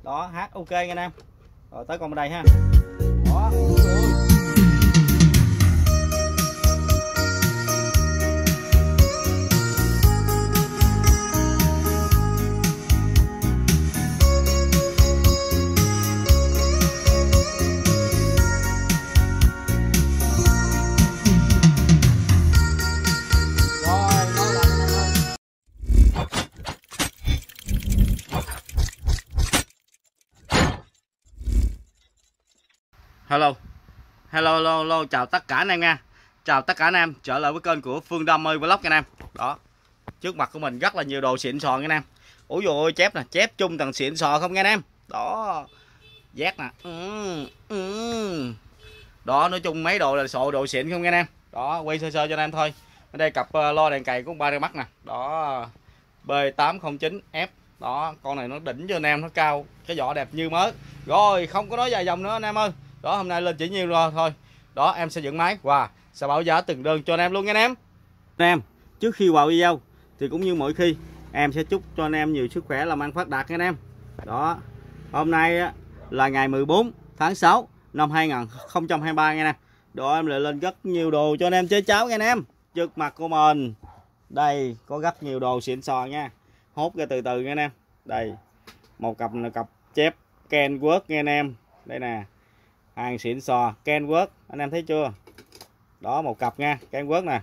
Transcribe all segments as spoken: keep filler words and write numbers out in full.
Đó, hát ok nha anh em. Rồi tới con bên đây ha. Đó. Hello. Hello, hello, hello, chào tất cả anh em nha. Chào tất cả anh em trở lại với kênh của Phương Đam ơi Vlog nha anh em. Đó. Trước mặt của mình rất là nhiều đồ xịn sò nha anh em. Ủa dồi ôi, chép nè, chép chung tầng xịn sò không nha anh em. Đó. Giác nè. Ừ, ừ. Đó, nói chung mấy đồ là sộ đồ xịn không nha anh em. Đó, quay sơ sơ cho anh em thôi. Ở đây cặp uh, lo đèn cày của ba đèn mắt nè. Đó. B tám không chín F. Đó, con này nó đỉnh cho anh em, nó cao, cái vỏ đẹp như mới. Rồi, không có nói dài dòng nữa anh em ơi. Đó, hôm nay lên chỉ nhiêu rồi thôi. Đó, em sẽ dựng máy và sẽ bảo giá từng đơn cho anh em luôn nha anh em. Anh em, trước khi vào video thì cũng như mọi khi, em sẽ chúc cho anh em nhiều sức khỏe, làm ăn phát đạt nha anh em. Đó, hôm nay là ngày mười bốn tháng sáu năm hai nghìn không trăm hai mươi ba nha anh em. Đó, em lại lên rất nhiều đồ cho anh em chơi cháo nha anh em. Trước mặt của mình đây có rất nhiều đồ xịn sò nha. Hốt ra từ từ nha anh em. Đây, một cặp là cặp chép Kenworth nha anh em. Đây nè, hàng xịn sò Kenworth, anh em thấy chưa? Đó, một cặp nha, Kenworth nè.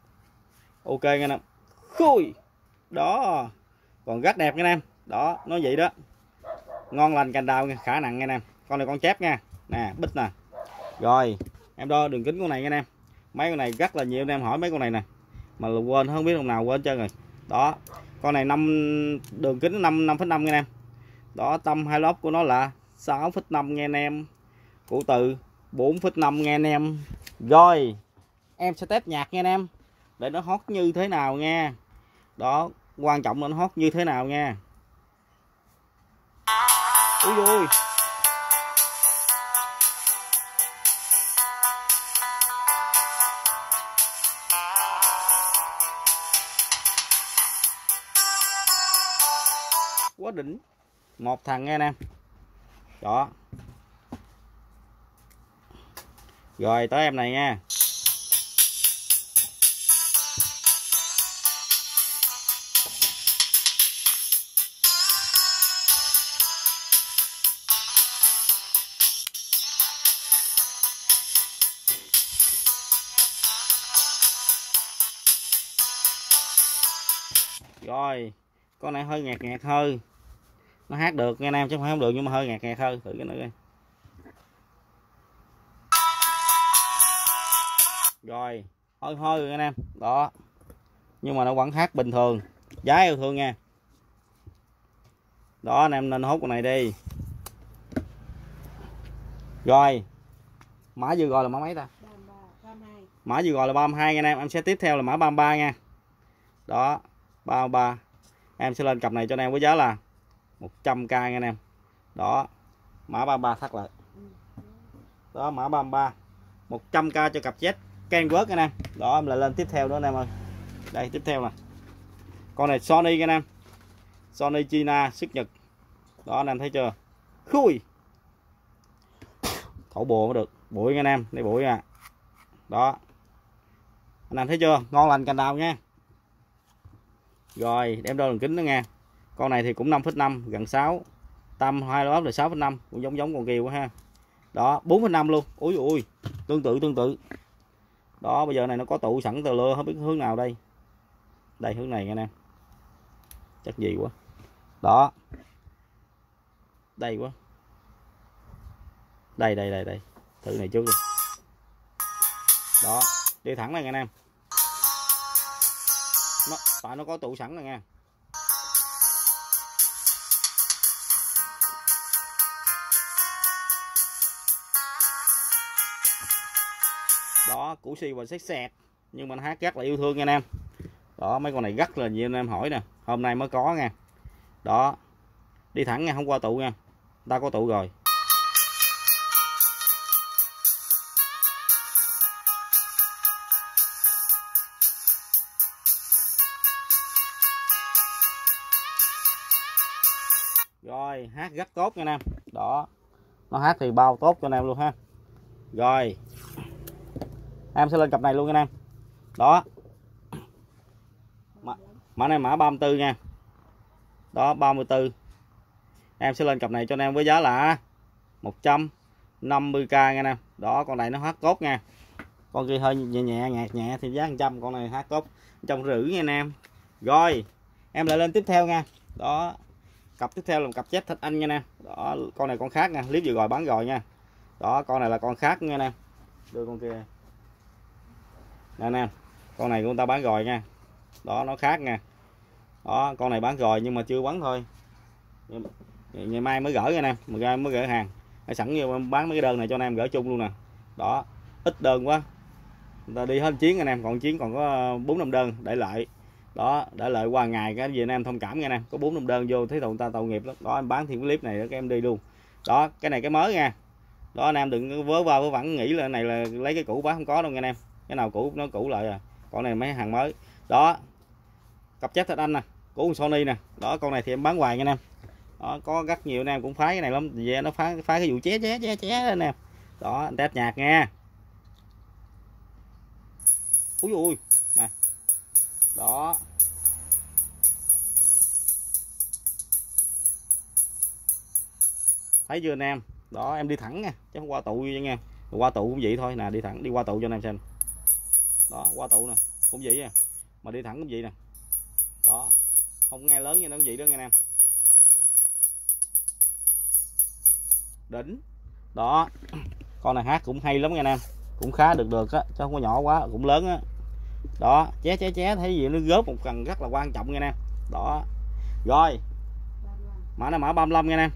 Ok nha anh em. Khui. Đó, còn rất đẹp nha anh em. Đó, nói vậy đó. Ngon lành cành đào nha, khá nặng nha anh em. Con này con chép nha. Nè, bích nè. Rồi, em đo đường kính con này nha anh em. Mấy con này rất là nhiều anh em hỏi mấy con này nè. Mà là quên, không biết ông nào quên trơn rồi. Đó, con này năm đường kính năm năm phẩy năm nha anh em. Đó, tâm hai lốp của nó là sáu phẩy năm nha anh em. Cụ từ bốn phẩy năm nha anh em. Rồi, em sẽ test nhạc nha anh em, để nó hót như thế nào nha. Đó, quan trọng là nó hót như thế nào nha. Úi ui. Quá đỉnh. Một thằng nha anh em. Đó. Rồi tới em này nha. Rồi, con này hơi ngạt ngạt hơi. Nó hát được nha anh em, chứ không phải không được, nhưng mà hơi ngạt ngạt hơi. Thử cái nữa coi. Rồi, hơi hơi rồi anh em. Đó. Nhưng mà nó vẫn hát bình thường. Giá yêu thương nha. Đó, anh em nên hút con này đi. Rồi. Mã vừa gọi là mã mấy ta? Mã vừa gọi là ba mươi hai nha anh em. Em sẽ tiếp theo là mã ba mươi ba nha. Đó, ba mươi ba. Em sẽ lên cặp này cho anh em với giá là một trăm k nha anh em. Đó, mã ba mươi ba thắt lại. Đó, mã ba mươi ba. một trăm k cho cặp Z Kenworth anh em. Đó, em lại lên tiếp theo nữa anh em ơi. Đây, tiếp theo nè. Con này Sony nha anh em. Sony China xuất Nhật. Đó, anh em thấy chưa? Khui. Thổ bùa mới được. Bụi nha anh em, đây bụi nha. Đó. Anh em thấy chưa? Ngon lành cành đào nha. Rồi, đem đo đường kính đó nha. Con này thì cũng năm phẩy năm, gần sáu. Tâm hai lốp là sáu phẩy năm, cũng giống giống con kia quá ha. Đó, bốn phẩy năm luôn. Ui ui, tương tự tương tự. Đó, bây giờ này nó có tụ sẵn tờ lơ, không biết hướng nào đây. Đây hướng này nha anh em. Chắc gì quá. Đó. Đây quá. Đây đây đây đây. Thử này trước đi. Đó, đi thẳng này nha anh em. Nó, tại nó có tụ sẵn rồi nha. Đó, củ xì và xét sẹt, nhưng mà nó hát rất là yêu thương nha anh em. Đó, mấy con này rất là nhiều anh em hỏi nè, hôm nay mới có nha. Đó, đi thẳng nha, không qua tụ nha, ta có tụ rồi. Rồi, hát rất tốt nha anh em. Đó, nó hát thì bao tốt cho anh em luôn ha. Rồi em sẽ lên cặp này luôn anh em. Đó, mã này mã ba mươi tư nha. Đó, ba mươi tư. Em sẽ lên cặp này cho anh em với giá là một trăm năm mươi k nha anh em. Đó, con này nó hát tốt nha. Con kia hơi nhẹ nhẹ nhạt nhẹ thì giá một trăm, con này hát tốt trong rưỡi nha anh em. Rồi em lại lên tiếp theo nha. Đó, cặp tiếp theo là một cặp chép thạch anh nha anh em. Đó, con này con khác nha, clip vừa rồi bán rồi nha. Đó, con này là con khác nha anh em. Đưa con kia nè anh em, con này của người ta bán rồi nha. Đó, nó khác nha. Đó, con này bán rồi nhưng mà chưa bán thôi, ngày mai mới gửi anh em, ngày mới gửi hàng. Hay sẵn như em bán mấy cái đơn này cho anh em gửi chung luôn nè. Đó, ít đơn quá, người ta đi hết chuyến anh em, còn chuyến còn có bốn năm đơn để lại. Đó, để lại qua ngày cái gì anh em thông cảm nha anh em, có bốn năm đơn vô thấy người ta tội nghiệp lắm. Đó, em bán thêm cái clip này để các em đi luôn. Đó, cái này cái mới nha. Đó, anh em đừng vớ va vớ vẩn nghĩ là này là lấy cái cũ bán, không có đâu nha anh em. Cái nào cũ nó cũ lại à, con này mấy hàng mới. Đó, cặp chép thạch anh nè, của Sony nè. Đó, con này thì em bán hoài nha anh em. Đó, có rất nhiều anh em cũng phái cái này lắm, về nó phái phái cái vụ ché ché ché ché anh em. Đó, anh test nhạc nha. Úi ui nè. Đó, thấy chưa anh em. Đó, em đi thẳng nha chứ không qua tụ nha. Qua tụ cũng vậy thôi nè, đi thẳng đi qua tụ cho anh em xem. Đó, qua tụ nè cũng vậy nha, mà đi thẳng cũng vậy nè. Đó, không nghe lớn như nó vậy đó nha anh em. Đỉnh. Đó, con này hát cũng hay lắm nha anh em, cũng khá được được á, chứ không có nhỏ quá, cũng lớn á. Đó, ché ché ché thấy gì nó góp một cần rất là quan trọng nha anh em. Đó, rồi mã này mã ba mươi lăm nha anh em.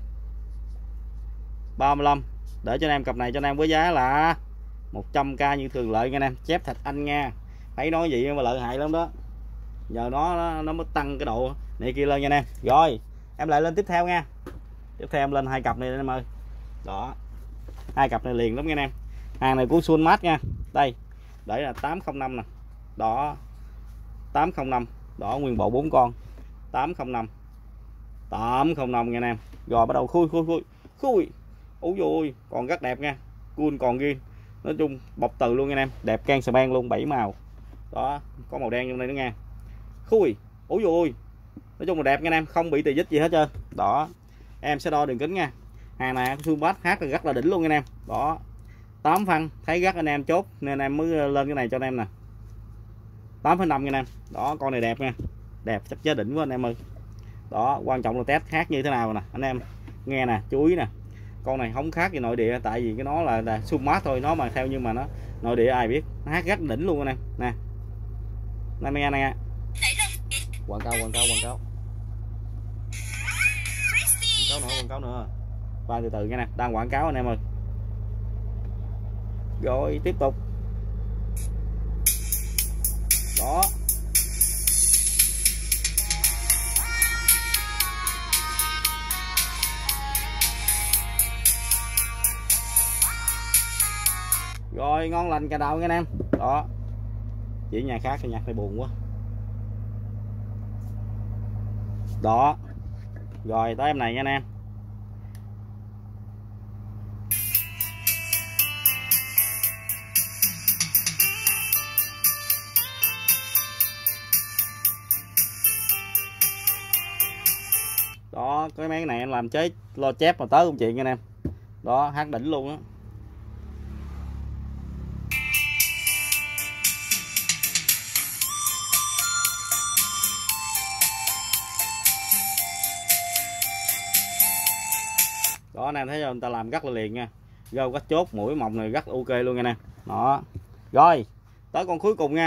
ba mươi lăm để cho anh em cặp này cho anh em với giá là một trăm k như thường lệ nha anh em. Chép thạch anh nha, thấy nói gì mà lợi hại lắm đó. Giờ nó nó, nó mới tăng cái độ này kia lên nha anh em. Rồi em lại lên tiếp theo nha. Tiếp theo em lên hai cặp này anh em ơi. Đó, hai cặp này liền lắm nha anh em. Hàng này của Sunmart nha. Đây để là tám không năm nè. Đó, tám không năm. Đó, nguyên bộ bốn con tám không năm tám không năm nha anh em. Rồi bắt đầu khui khui khui khui. Úi dồi, còn rất đẹp nha, cool còn ghi. Nói chung bọc từ luôn nha anh em, đẹp can span luôn, bảy màu. Đó, có màu đen trong đây nữa nha. Khui, úi dồi, nói chung là đẹp nha anh em, không bị tì vết gì hết trơn. Đó, em sẽ đo đường kính nha. Hàng này Sunmart hát là rất là đỉnh luôn nha anh em. Đó, tám phân, thấy rất anh em chốt nên em mới lên cái này cho anh em nè. tám phẩy năm nha anh em. Đó, con này đẹp nha, đẹp chắc giá đỉnh quá anh em ơi. Đó, quan trọng là test hát như thế nào nè anh em nghe nè, chú ý nè. Con này không khác gì nội địa, tại vì cái nó là, là Sunmart thôi, nó mà theo nhưng mà nó nội địa ai biết, nó hát rất đỉnh luôn anh em nè. Này nghe nè, quảng cáo quảng cáo quảng cáo quảng cáo nữa quảng cáo nữa. Và từ từ nha nè, đang quảng cáo anh em ơi. Rồi tiếp tục. Đó, rồi ngon lành cà đầu nha anh em. Đó, chỉ nhà khác thì nhạc này buồn quá. Đó, rồi tới em này nha anh em. Đó, cái máy này em làm chế lo chép mà tới công chuyện nha anh em. Đó, hát đỉnh luôn á. Đó anh em thấy không, người ta làm rất là liền nha, râu cách chốt mũi mồng này rất ok luôn nha anh em. Đó, rồi tới con cuối cùng nha.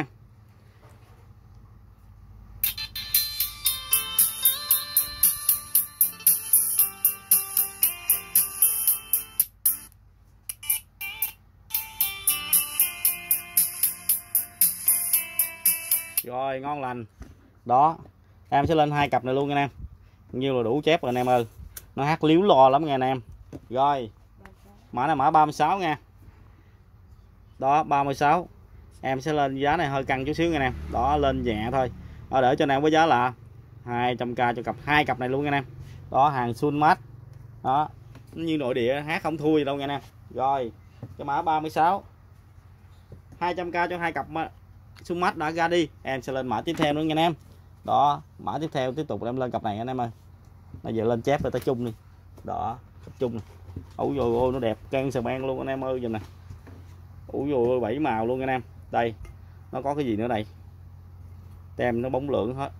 Rồi ngon lành. Đó, em sẽ lên hai cặp này luôn nha anh em, như là đủ chép rồi anh em ơi. Nó hát líu lo lắm nha anh em. Rồi mã này mã ba mươi sáu nha. Đó, ba mươi sáu. Em sẽ lên giá này hơi căng chút xíu nha anh em. Đó, lên nhẹ thôi. Đó, để cho anh em với giá là hai trăm k cho cặp hai cặp này luôn nha anh em. Đó, hàng Sunmart Đó, như nội địa hát không thua gì đâu nha anh em. Rồi cái mã ba mươi sáu hai trăm k cho hai cặp Sun Max đã ra đi, em sẽ lên mã tiếp theo nữa nha anh em. Đó, mã tiếp theo tiếp tục em lên cặp này anh em ơi. Bây giờ lên chép rồi ta chung đi. Đó, chung này. Ủa rồi ôi nó đẹp can sờ ban luôn anh em ơi, dùm nè. Ủa rồi bảy màu luôn anh em. Đây, nó có cái gì nữa đây? Tem nó bóng lượng hết.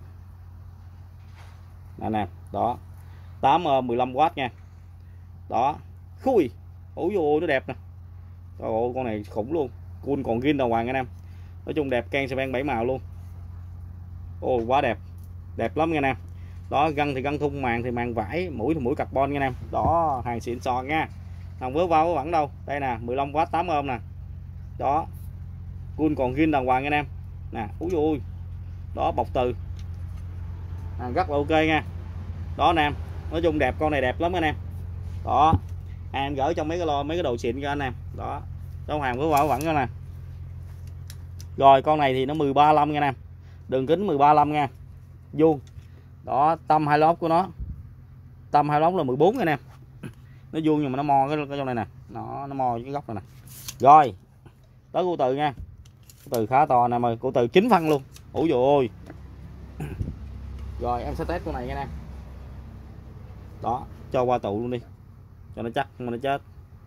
Nè nè, đó. tám ôm mười lăm oát nha. Đó. Khui. Ủa rồi nó đẹp nè. Trời ơi con này khủng luôn. Cool còn gin đầu hoàng anh em. Nói chung đẹp can sờ ban bảy màu luôn. Ôi quá đẹp. Đẹp lắm nha anh em. Đó, găng thì găng thun, màng thì màng vải, mũi thì mũi carbon nha anh em. Đó, hàng xịn sò nha. Không vớ vào vớ vẩn đâu. Đây nè, mười lăm oát tám ôm nè. Đó. Cool còn gin đàng hoàng anh em. Nè, úi ui. Đó, bọc từ. À, rất là ok nha. Đó anh em. Nói chung đẹp, con này đẹp lắm anh em. Đó. Em gửi trong mấy cái lo mấy cái đồ xịn cho anh em. Đó. Đâu hàng vớ vào vẩn cho nè. Rồi con này thì nó mười ba lăm nha anh em. Đường kính mười ba lăm nha. Vuông. Đó, tâm hai lốp của nó. Tâm hai lốp là mười bốn nha anh em. Nó vuông nhưng mà nó mo cái, cái trong này nè. Nó nó mo cái góc này nè. Rồi. Tới cô từ nha. Cô từ khá to nè mời, cô từ chín phân luôn. Ủa dồi ôi. Rồi em sẽ test con này nha anh em. Đó, cho qua tụ luôn đi. Cho nó chắc mà nó chết.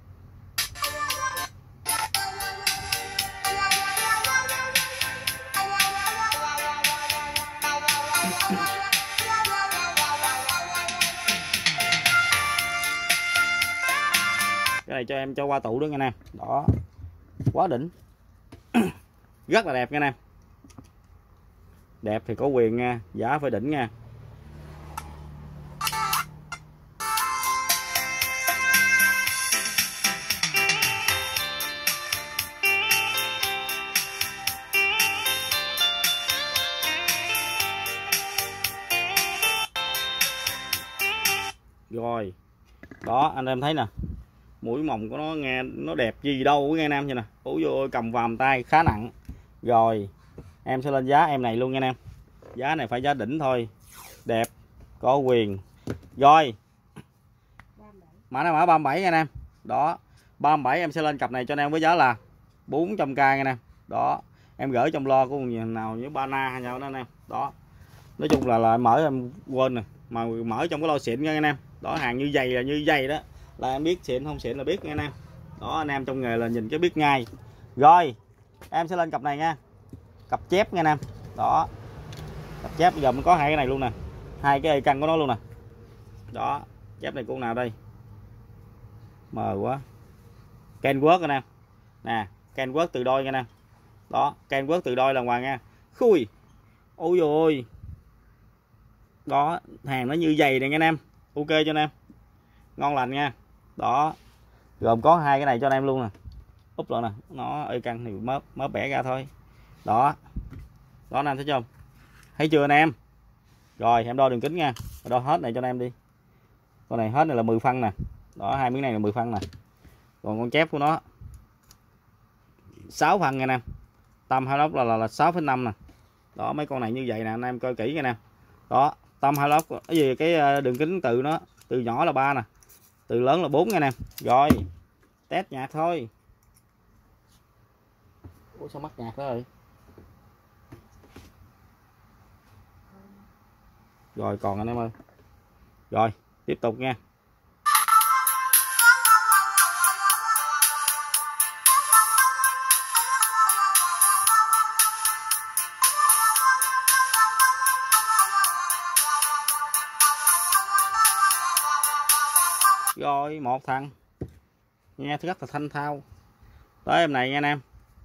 Cái này cho em cho qua tụ đó nha anh em. Đó. Quá đỉnh. Rất là đẹp nha anh em. Đẹp thì có quyền nha, giá phải đỉnh nha. Rồi. Đó, anh em thấy nè. Mũi mồng của nó nghe nó đẹp gì đâu nghe anh em, như nè. Ủa ôi cầm vàm tay khá nặng. Rồi, em sẽ lên giá em này luôn nha anh em. Giá này phải giá đỉnh thôi. Đẹp, có quyền. Rồi. Mã này mã ba mươi bảy nha anh em. Đó, ba mươi bảy em sẽ lên cặp này cho anh em với giá là bốn trăm k nha anh em. Đó, em gửi trong lo của người nào với Bana hay nhau đó anh em. Đó. Nói chung là là mở em quên nè, mà mở trong cái lo xịn nha anh em. Đó, hàng như dày là như dày đó. Là em biết xịn không xịn là biết nha anh em. Đó, anh em trong nghề là nhìn cái biết ngay. Rồi, em sẽ lên cặp này nha. Cặp chép nha anh em. Đó. Cặp chép bây giờ mình có hai cái này luôn nè. Hai cái căng của nó luôn nè. Đó, chép này con nào đây? Mờ quá. Kenworth anh em. Nè, Kenworth từ đôi nha anh em. Đó, Kenworth từ đôi là hoàng nha. Khui. Ôi dồi ôi. Đó, hàng nó như dày này nha anh em. Ok cho anh em. Ngon lành nha. Đó. Gồm có hai cái này cho anh em luôn nè. Úp lại nè, nó ơi căng thì mớp mớp bẻ ra thôi. Đó. Đó anh em thấy chưa? Thấy chưa anh em? Rồi em đo đường kính nha. Đo hết này cho anh em đi. Con này hết này là mười phân nè. Đó, hai miếng này là mười phân nè. Còn con chép của nó sáu phân nha anh em. Tâm hai lốc là là, là sáu phẩy năm nè. Đó, mấy con này như vậy nè anh em coi kỹ nha anh em. Đó, tâm hai lốc cái gì cái đường kính từ nó, từ nhỏ là ba nè. Từ lớn là bốn nha anh em. Rồi. Test nhạc thôi. Ủa sao mắc nhạc đó rồi? Rồi còn anh em ơi. Rồi, tiếp tục nha. Rồi, một thằng. Nghe rất là thanh thao. Tới em này nha anh em.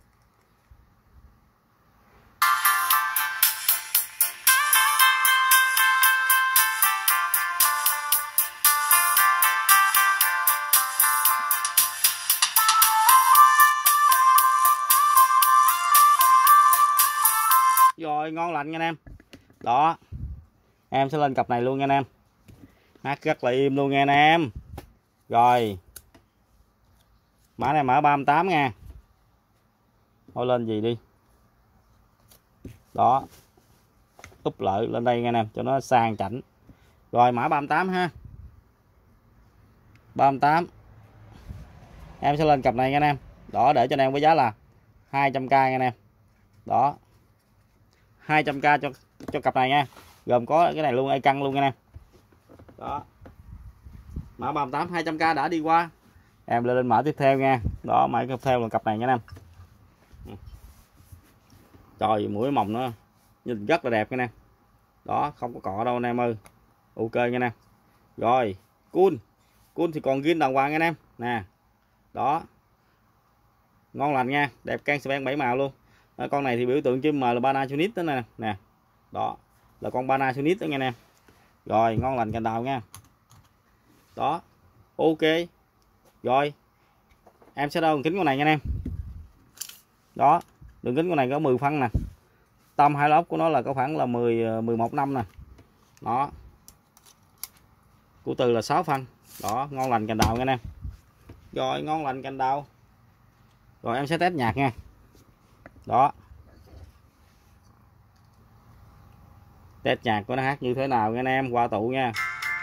Rồi, ngon lành nha anh em. Đó. Em sẽ lên cặp này luôn nha anh em. Hát rất là im luôn nha anh em. Rồi. Mã này mã ba mươi tám nha. Thôi lên gì đi. Đó. Úp lợi lên đây nha anh em cho nó sang chảnh. Rồi mã ba mươi tám ha. ba mươi tám. Em sẽ lên cặp này nha anh em. Đó, để cho anh em với giá là hai trăm k nha anh em. Đó, hai trăm k cho cho cặp này nha, gồm có cái này luôn, ai căng luôn nha anh em. Đó, mã ba mươi tám hai trăm k đã đi qua, em lên, lên mã tiếp theo nha. Đó, mã tiếp theo là cặp này nha anh em. Trời, mũi mồng nữa, nhìn rất là đẹp nha anh em. Đó, không có cọ đâu anh em ơi, ok nha anh em. Rồi cool cool thì còn ghi đàng hoàng nha anh em nè. Đó, ngon lành nha, đẹp can span bảy màu luôn. Đó, con này thì biểu tượng chim M là Panasonic đó nè nè. Đó là con Panasonic đó nha anh em. Rồi ngon lành cành đào nha. Đó, ok. Rồi em sẽ đo đường kính con này nha anh em. Đó, đường kính con này có mười phân nè, tâm hai lốp của nó là có khoảng là mười mười một năm nè. Đó, của từ là sáu phân. Đó, ngon lành cành đào nha anh em. Rồi ngon lành cành đào. Rồi em sẽ test nhạc nha. Đó, test nhạc của nó hát như thế nào nha anh em, qua tụ nha.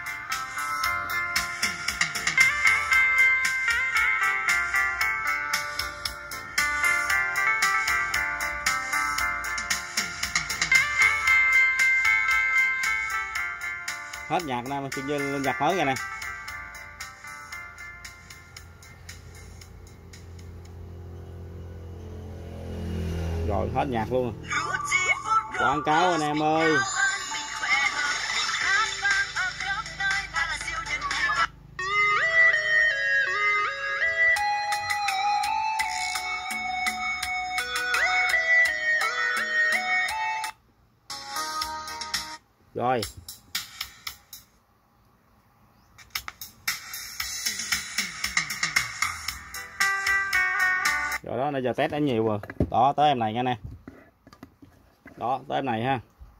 Hết nhạc nè, mình lên nhạc mới rồi nè. Rồi hết nhạc luôn. Quảng cáo anh em ơi. Rồi rồi đó, nãy giờ test đã nhiều rồi. Đó, tới em này nha nè. Đó, tới em này ha.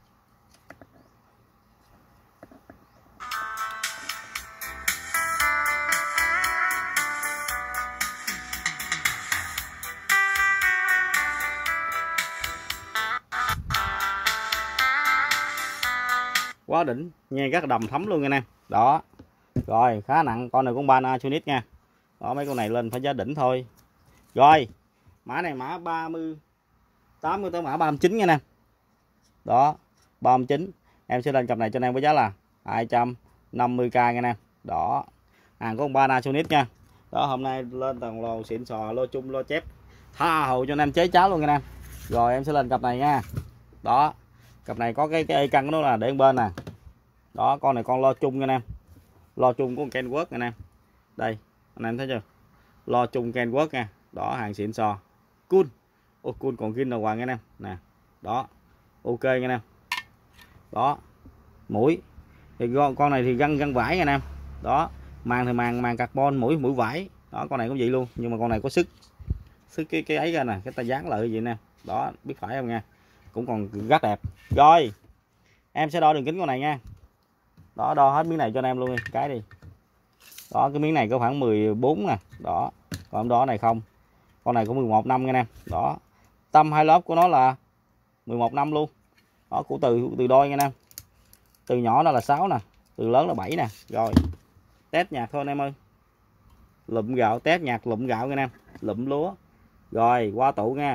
Quá đỉnh, nghe rất đầm thấm luôn nha anh em. Đó, rồi khá nặng, con này cũng Panasonic nha. Đó, mấy con này lên phải giá đỉnh thôi. Rồi mã này mã ba mươi tám mươi tới mã ba mươi chín nha anh em. Đó, ba mươi chín em sẽ lên cặp này cho anh em với giá là hai trăm năm mươi k nha anh em. Đó, hàng có con Panasonic nha. Đó, hôm nay lên toàn lô xịn sò, lô chung lô chép, tha hồ cho anh em chế cháo luôn nha anh em. Rồi em sẽ lên cặp này nha. Đó, cặp này có cái cái căng của nó là để bên nè. Đó, con này con lo chung nha anh em, lo chung của Kenworth nha anh em. Đây anh em thấy chưa, lo chung Kenworth nha. Đó, hàng xịn sò, cool. Ô, cool còn ghi đàng hoàng nha anh em nè. Đó, ok nha anh em. Đó, mũi thì con con này thì găng găng vải nha anh em. Đó, màng thì màng màng carbon, mũi mũi vải. Đó, con này cũng vậy luôn, nhưng mà con này có sức sức cái cái ấy ra nè, cái ta dán lại vậy nè. Đó, biết phải không nha, cũng còn rất đẹp. Rồi em sẽ đo đường kính con này nha. Đó, đo hết miếng này cho anh em luôn đi cái đi. Đó, cái miếng này có khoảng mười bốn nè. Đó, còn đó này không, con này có mười một năm nha anh em. Đó, tâm hai lớp của nó là mười một năm luôn. Đó, của từ từ đôi nha anh em. Từ nhỏ đó là sáu nè, từ lớn là bảy nè. Rồi test nhạc thôi anh em ơi. Lụm gạo, test nhạc lụm gạo nha anh em, lụm lúa. Rồi qua tụ nha.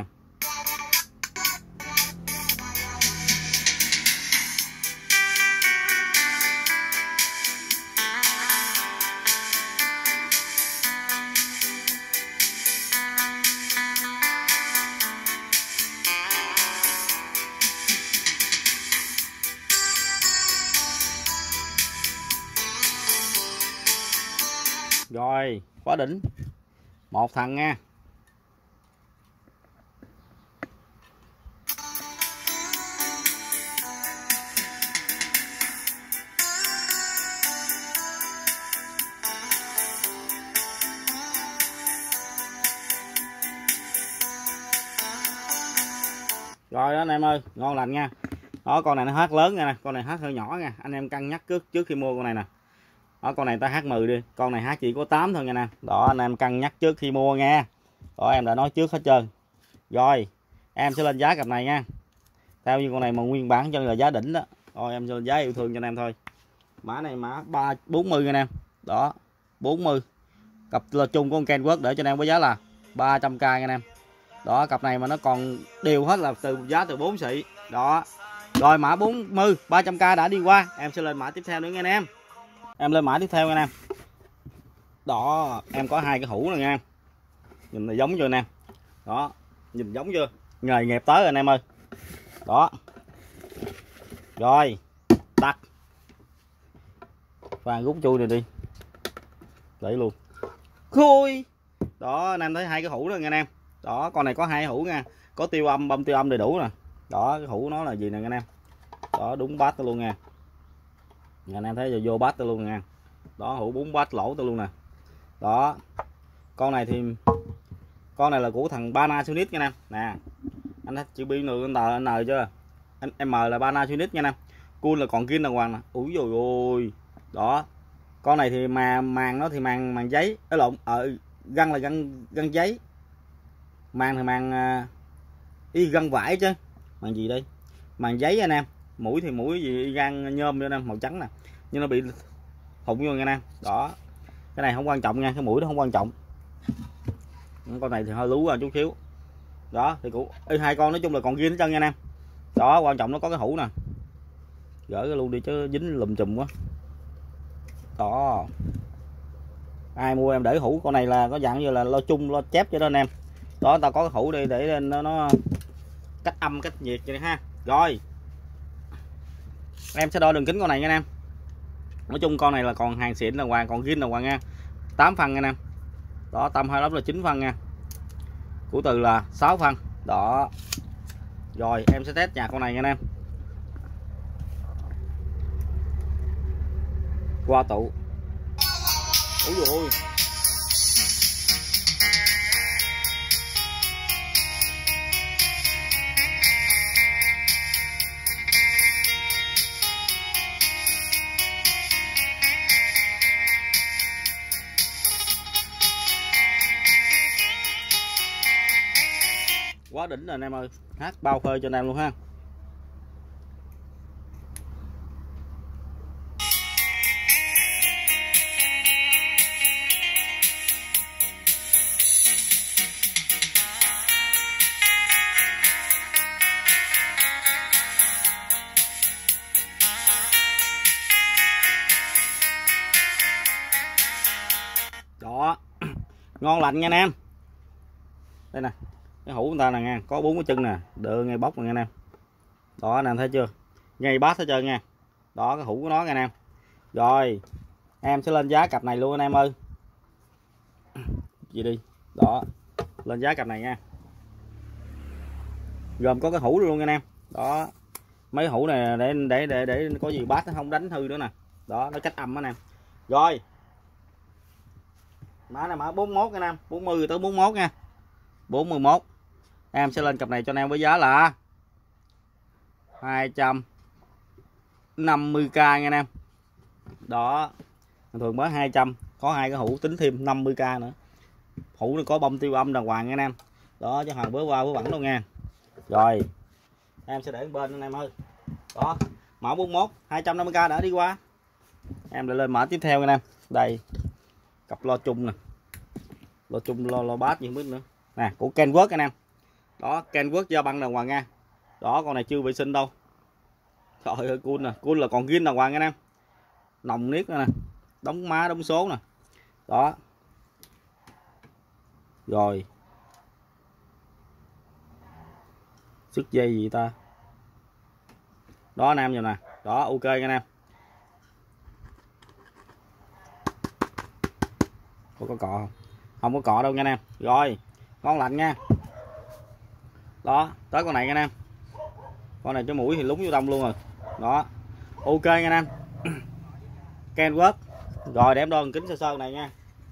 Rồi quá đỉnh, một thằng nha. Rồi đó anh em ơi, ngon lành nha. Đó, con này nó hát lớn nha nè, con này hát hơi nhỏ nha, anh em cân nhắc trước trước khi mua con này nè. Đó, con này ta hát mười đi, con này hát chỉ có tám thôi nha nè. Đó, anh em cân nhắc trước khi mua nha. Đó, em đã nói trước hết trơn. Rồi em sẽ lên giá cặp này nha, theo như con này mà nguyên bản chân là giá đỉnh đó. Rồi em lên giá yêu thương cho anh em thôi. Mã này mã ba bốn mươi nha anh em. Đó, bốn mươi. Cặp lo chung của con Kenworth để cho anh em với giá là ba trăm k nha anh em. Đó, cặp này mà nó còn đều hết là từ giá từ bốn xị. Đó. Rồi mã bốn mươi ba trăm k đã đi qua, em sẽ lên mã tiếp theo nữa nha anh em. Em lên mã tiếp theo nha anh em. Đó, em có hai cái hũ này nha em. Nhìn này giống chưa anh em. Đó, nhìn giống chưa? Nghề nghiệp tới rồi anh em ơi. Đó. Rồi, tắt. Và rút chui này đi. Để luôn. Khui. Đó, anh em thấy hai cái hũ đó nha anh em. Đó, con này có hai hũ nha. Có tiêu âm, bông tiêu âm đầy đủ nè. Đó, cái hũ nó là gì nè anh em. Đó, đúng bát luôn nha. Anh em thấy rồi vô bát tôi luôn nha. Đó, hũ bốn bát lỗ tôi luôn nè. Đó. Con này thì con này là của thằng Panasonic nha anh em. Nè. Anh thấy chữ B N N chưa? Anh M là Panasonic nha anh em. Cun là còn zin đàng hoàng nè. Úi dồi ôi. Đó. Con này thì mà màng nó thì màng màng giấy, ở lộn ở găng là găng găng giấy. Màng thì màng y găng vải chứ. Màng gì đây? Màng giấy anh em. Mũi thì mũi gì gan nhôm cho anh em, màu trắng nè. Nhưng nó bị thụng vô nha anh em. Đó. Cái này không quan trọng nha, cái mũi nó không quan trọng. Con này thì hơi lú ra chút xíu. Đó, thì cũng hai con nói chung là còn ghi hết trơn nha anh em. Đó, quan trọng nó có cái hũ nè. Gỡ cái luôn đi chứ dính lùm chùm quá. Đó. Ai mua em để hũ, con này là có dạng như là lo chung lo chép cho đó anh em. Đó, tao có cái hũ đi để nó nó cách âm cách nhiệt vậy ha. Rồi. Em sẽ đo đường kính con này nha anh em. Nói chung con này là còn hàng xịn là hoàng, còn zin là hoàng nha. tám phân nha anh em. Đó, tâm hai lớp là chín phân nha. Của từ là sáu phân. Đó. Rồi em sẽ test nhà con này nha anh em. Qua tụ. Ôi dồi ôi. Quá đỉnh rồi anh em ơi. Hát bao phơi cho anh em luôn ha. Đó. Ngon lành nha anh em. Đây nè. Cái hũ người ta nè nha, có bốn cái chân nè, đỡ ngay bóc nè anh em. Đó anh em thấy chưa? Ngay bát hết trơn nha. Đó cái hũ của nó nha anh em. Rồi, em sẽ lên giá cặp này luôn anh em ơi. Gì đi. Đó. Lên giá cặp này nha. Gồm có cái hũ luôn nha anh em. Đó. Mấy hũ này để để để để có gì bát nó không đánh hư nữa nè. Đó, nó cách âm anh em. Rồi. Mã này mã bốn mươi mốt anh em, bốn mươi tới bốn mươi mốt nha. bốn mươi mốt. Em sẽ lên cặp này cho anh em với giá là hai trăm năm mươi k nha anh em. Đó. Thường mới hai trăm, có hai cái hũ tính thêm năm mươi k nữa. Hũ này có bông tiêu âm đàng hoàng nha anh em. Đó chứ hoàng bớ qua bớ vẳng đâu nha. Rồi. Em sẽ để bên anh em ơi. Đó. Mã bốn mươi mốt hai trăm năm mươi k đã đi qua. Em lại lên mã tiếp theo nha anh em. Đây. Cặp lo chung nè. Lo chung lo lo bát gì không biết nữa. Nè, của Kenworth anh em. Đó, Kenworth da băng đàng hoàng nha. Đó, con này chưa vệ sinh đâu. Trời ơi, cun nè, cun là còn zin đàng hoàng anh em. Nòng niết nè, đóng má đóng số nè. Đó. Rồi. Sức dây gì ta? Đó anh em giờ nè. Đó, ok nha anh em. Có có cọ không? Không có cọ đâu nha anh em. Rồi, ngon lành nha. Đó, tới con này nha anh em. Con này cái mũi thì lúng vô đông luôn rồi. Đó. Ok nha anh em. Kenworth. Rồi để em đo kính sơ sơ này nha.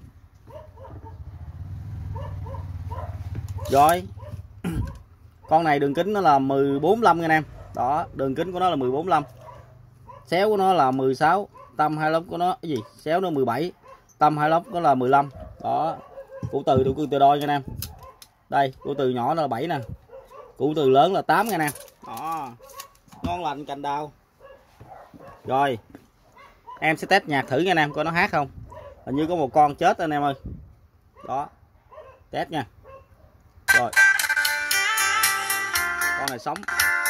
Rồi. Con này đường kính nó là mười bốn lăm nha anh em. Đó, đường kính của nó là mười bốn lăm. Xéo của nó là mười sáu, tâm hai lớp của nó cái gì? Xéo nó mười bảy, tâm hai lớp nó là mười lăm. Đó. Củ từ từ củ từ đôi nha anh em. Đây, củ từ nhỏ nó là bảy nè. Củ từ lớn là tám nha anh em. Đó. Ngon lành cành đào. Rồi. Em sẽ test nhạc thử nha anh em coi nó hát không. hình như có một con chết anh em ơi. Đó, test nha. Rồi, con này sống.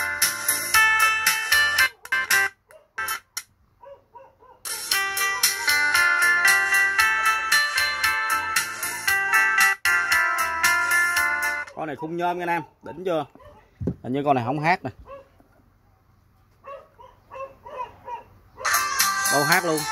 Con này khung nhôm nha anh em, đỉnh chưa? Hình như con này không hát nè. Đâu hát luôn.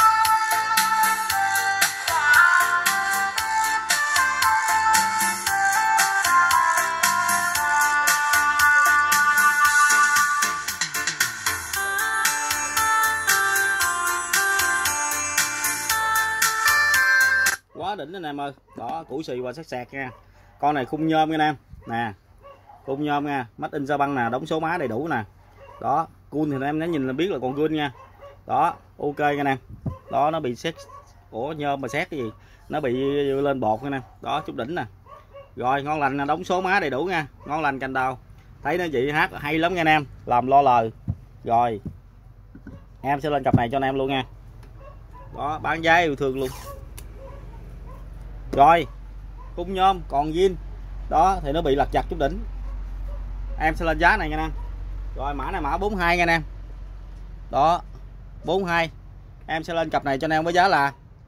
Quá đỉnh anh em ơi. Đó, củ xì qua sắc sạc nha. Con này khung nhôm nha anh em. Nè, khung nhôm nha, mắt in sao băng nè, đóng số má đầy đủ nè. Đó, cool thì anh em nó nhìn là biết là còn gun nha. Đó, ok nha anh em. Đó, nó bị xét. Ủa nhôm mà xét cái gì? Nó bị lên bột nha anh em. Đó, chút đỉnh nè. Rồi, ngon lành nè, đóng số má đầy đủ nha. Ngon lành cành đào. Thấy nó chị hát hay lắm nha anh em. Làm lo lời. Rồi, em sẽ lên cặp này cho anh em luôn nha. Đó, bán giá yêu thương luôn. Rồi, khung nhôm còn zin. Đó thì nó bị lật giật chút đỉnh. Em sẽ lên giá này nha anh em. Rồi mã này mã bốn hai nha anh em. Đó, bốn hai. Em sẽ lên cặp này cho anh em với giá là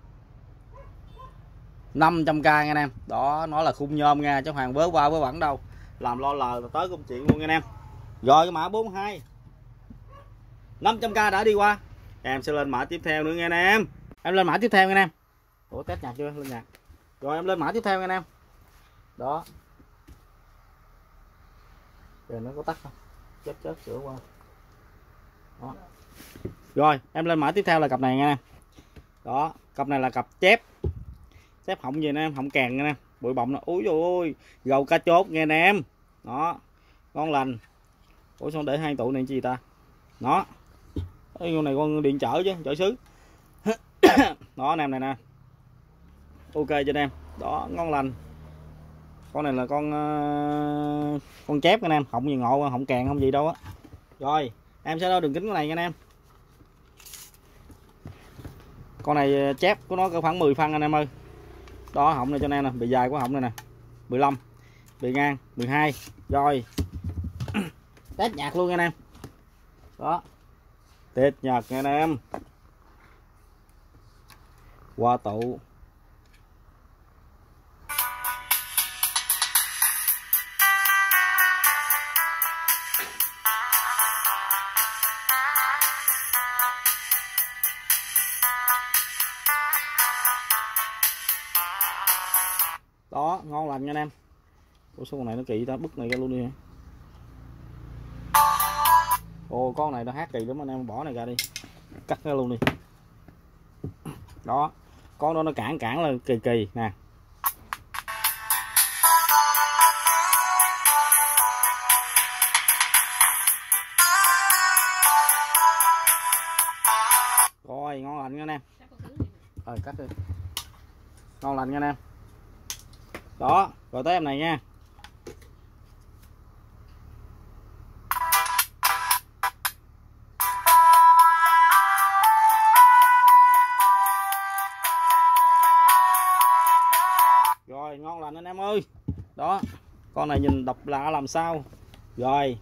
năm trăm k nha anh em. Đó, nó là khung nhôm nha, chứ hàng vớ qua với vẩn đâu. Làm lo lờ tới công chuyện luôn nha anh em. Rồi cái mã bốn hai năm trăm k đã đi qua. Em sẽ lên mã tiếp theo nữa nha anh em. Em lên mã tiếp theo nha anh em. Ủa test nhạc chưa? Lên nhạc. Rồi em lên mã tiếp theo nha anh em. Đó. Rồi nó có tắt không? Chết chết sửa qua. Đó. Rồi em lên mã tiếp theo là cặp này nha anh em. Đó, cặp này là cặp chép. Chép họng gì nè em, họng càng nha anh em. Bụi bọng nó úi dồi ôi, gầu cá chốt nghe nè em. Đó, ngon lành. Ủa sao để hai tụ này chi ta? Đó. Cái con này con điện chở chứ, chở xứ. Đó anh em này nè. Ok cho anh em. Đó, ngon lành. Con này là con uh, con chép anh em, họng gì ngộ, họng càng không gì đâu á. Rồi em sẽ đo đường kính cái này nha anh em. Con này chép của nó có khoảng mười phân anh em ơi. Đó, họng này cho anh em nè, bề dài của họng này nè mười lăm, bề ngang mười hai. Rồi test nhạc luôn nha anh em. Đó, test nhạc nha anh em. Qua tụ. Đó, ngon lành nha anh em. Ủa số con này nó kỳ ta, bứt này ra luôn đi hả? Ồ con này nó hát kỳ lắm anh em, bỏ này ra đi. Cắt ra luôn đi. Đó, con đó nó cản cản là kỳ kỳ nè. Rồi ngon lành nha anh em. Rồi cắt đi. Ngon lành nha anh em. Đó, rồi tới em này nha. Rồi ngon lành anh em ơi. Đó, con này nhìn độc lạ làm sao. Rồi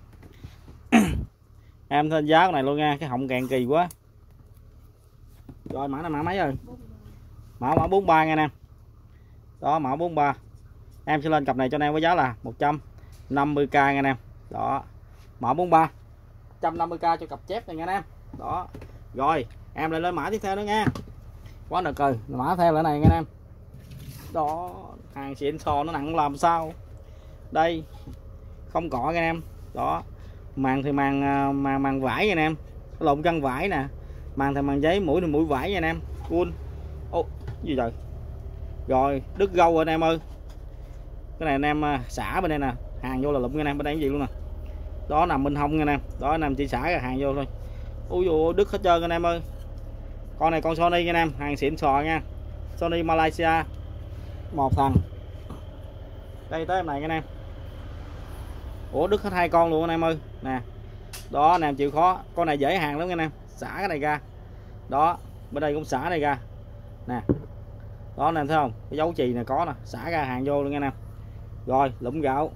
em thêm giá con này luôn nha, cái họng càng kỳ quá. Rồi mã này mã mấy rồi? Mã mã bốn mươi ba nha anh em. Đó, mã bốn mươi ba. Em sẽ lên cặp này cho anh em với giá là một trăm năm mươi k nha anh em. Đó, mã bốn mươi ba, một trăm năm mươi k cho cặp chép này nha anh em. Đó. Rồi em lại lên mã tiếp theo nữa nha. Quá nực cười, mã theo lại này nha anh em. Đó, hàng xịn sò nó nặng làm sao. Đây, không cọ nha anh em. Đó, màng thì màng màng màng vải nha anh em, lộn găng vải nè. Màng thì màng giấy, mũi thì mũi vải nha anh em. Cool. Ô, gì trời. Rồi, đứt gâu anh em ơi. Cái này anh em xả bên đây nè, hàng vô là lụm nha anh em, bên đây cái gì luôn nè. Đó nằm bên hông nha anh em. Đó anh em chỉ xả cái hàng vô thôi. Ui dồi, đứt hết trơn anh em ơi. Con này con Sony nha anh em, hàng xịn sò nha. Sony Malaysia. Một thằng. Đây tới em này nha anh em. Ủa đứt hết hai con luôn anh em ơi. Nè. Đó anh em chịu khó, con này dễ hàng lắm nha anh em. Xả cái này ra. Đó, bên đây cũng xả này ra. Nè. Đó anh em thấy không, cái dấu chì này có nè, xả ra hàng vô luôn nha anh em. Rồi lụm gạo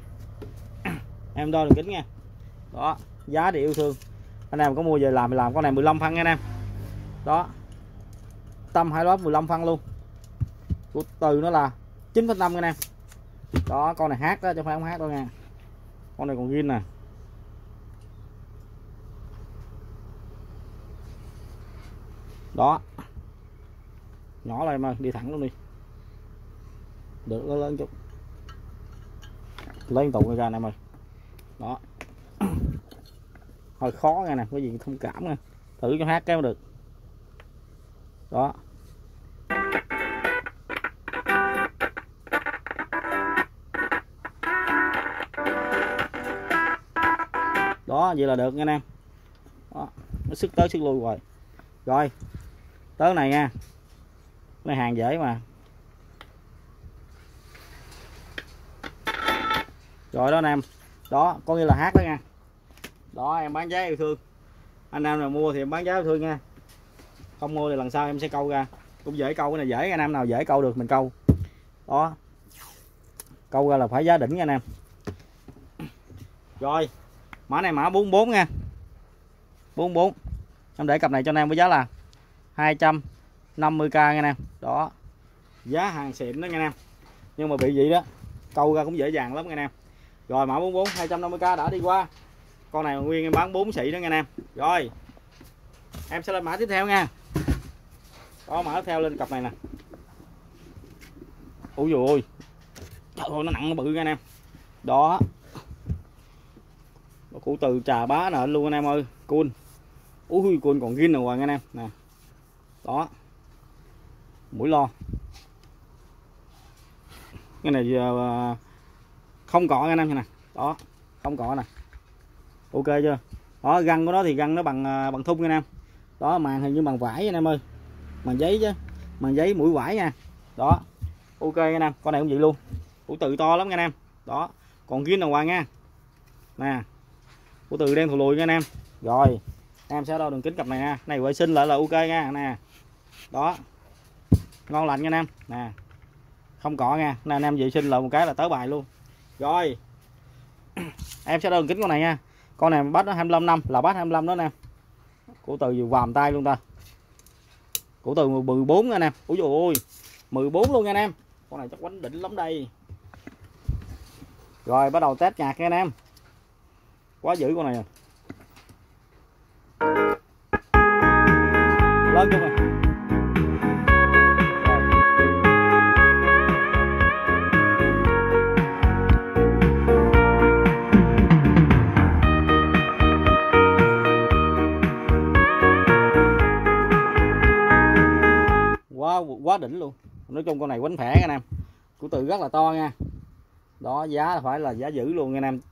em đo đường kính nha. Đó, giá thì yêu thương, anh em có mua về làm thì làm. Con này mười lăm phân nha anh em. Đó, tâm hai lốp mười lăm phân luôn. Của Từ nó là chín phẩy năm anh em. Đó, con này hát đó chứ không phải không hát đâu nha. Con này còn zin nè. Đó, nhỏ lại mà đi thẳng luôn đi, được lớn, lớn chút, lấy tụ ra anh em ơi. Đó hơi khó nha nè, có gì thông cảm nha, thử cho hát kéo được. Đó, đó vậy là được nha anh em. Đó, nó sức tới sức lui rồi. Rồi tới này nha, cái này hàng dễ mà. Rồi đó anh em, đó có nghĩa là hát đó nha. Đó em bán giá yêu thương, anh em nào mua thì em bán giá yêu thương nha, không mua thì lần sau em sẽ câu ra. Cũng dễ câu, cái này dễ, anh em nào dễ câu được mình câu. Đó, câu ra là phải giá đỉnh nha anh em. Rồi mã này mã bốn mươi bốn nha, bốn mươi bốn em để cặp này cho anh em với giá là hai trăm năm mươi k nha anh em. Đó, giá hàng xịn đó nha anh em, nhưng mà bị vậy đó, câu ra cũng dễ dàng lắm nha anh em. Rồi mã bốn mươi bốn hai trăm năm mươi k đã đi qua. Con này nguyên em bán bốn xị đó nha anh em. Rồi em sẽ lên mã tiếp theo nha. Đó, mã tiếp theo lên cặp này nè. Ôi dồi ôi, trời ơi nó nặng nó bự nha anh em. Đó, của Từ Trà Bá nè luôn anh em ơi, cool. Ui cool còn gin rồi nha anh em nè. Đó, mũi lo cái này uh, không cọ nha anh em nè. Đó, không cọ nè, ok chưa. Đó, găng của nó thì găng nó bằng bằng thun nha anh em. Đó, màn hình như bằng vải anh em ơi, màn giấy chứ, màn giấy mũi vải nha. Đó, ok nha anh em. Con này cũng vậy luôn, của Từ to lắm nha anh em. Đó, còn gin đàng hoàng nha nè, của Từ đen thù lùi nha anh em. Rồi em sẽ đo đường kính cặp này nha, này vệ sinh lại là ok nha nè. Đó, ngon lành nha anh em nè, không cọ nha nè, anh em vệ sinh lại một cái là tới bài luôn. Rồi em sẽ đo đường kính con này nha. Con này bắt nó hai mươi lăm năm là bắt hai mươi lăm đó anh em. Của Từ vừa vàm tay luôn ta, của Từ mười bốn nha anh em. Ủa dồi ôi, mười bốn luôn nha anh em. Con này chắc quánh đỉnh lắm đây. Rồi bắt đầu test nhạc nha anh em, quá dữ con này à. Lớn chung rồi. Quá quá đỉnh luôn. Nói chung con này quánh khỏe anh em, của Từ rất là to nha. Đó, giá là phải là giá dữ luôn anh em.